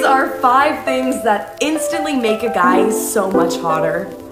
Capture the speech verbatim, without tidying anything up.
are five things that instantly make a guy so much hotter.